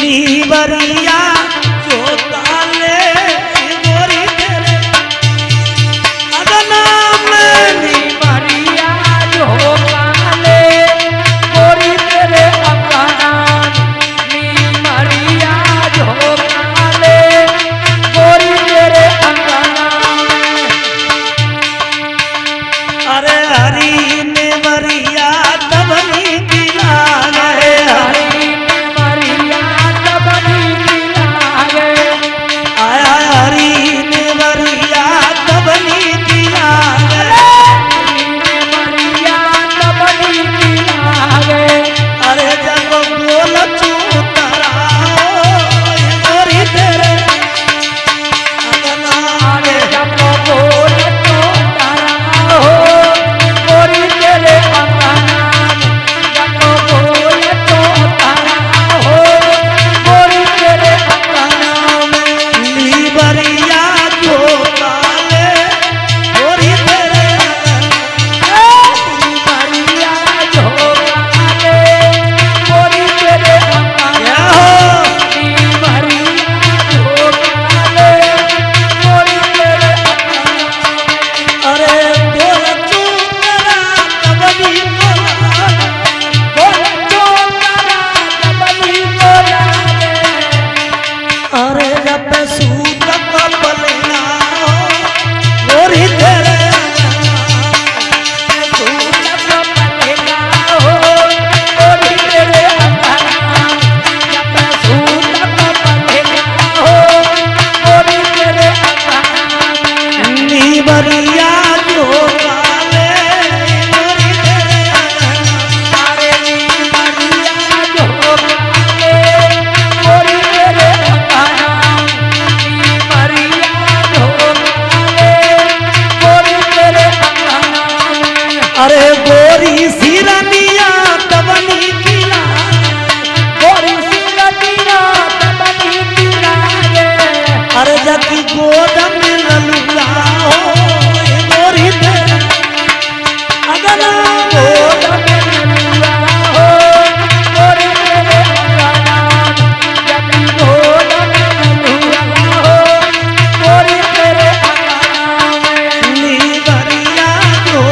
नीवरिया जो काले गोरी तेरे अगना में नीवरिया जो काले गोरी तेरे अगना नीवरिया जो काले गोरी तेरे अगना अरे हरी नीवरिया तबनी दिला गए हरी अरे गोरी सिरनिया तबनी किला गोरी सिरनिया तबनी किला अरे जकी गोद में ललुआ हो गोरी तेरे अगना गोद में ललुआ हो गोरी तेरे अगना जकी गोद में ललुआ हो गोरी तेरे अगना नीवरिया जो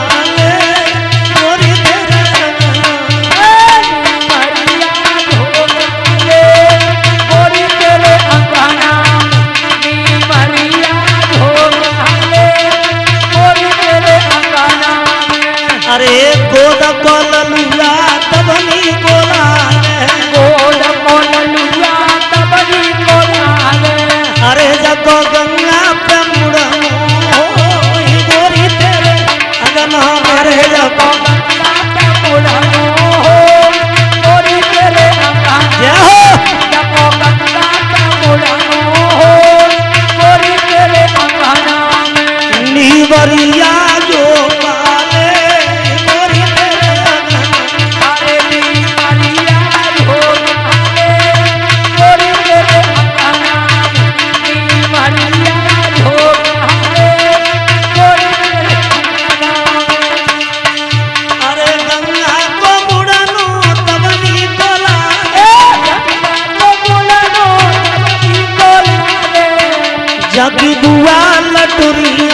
अरे गोद कोललुआ तबनी गोला गोद कोललुआ तबनी गोला अरे जको गंगा पे मुड़नो गोरी तेरे अगना अरे जको गंगा पे मुड़नो गोरी तेरे अगना जको गंगा पे मुड़नो गोरी तेरे अगना नीवरिया जो जगी बुआ लटुरी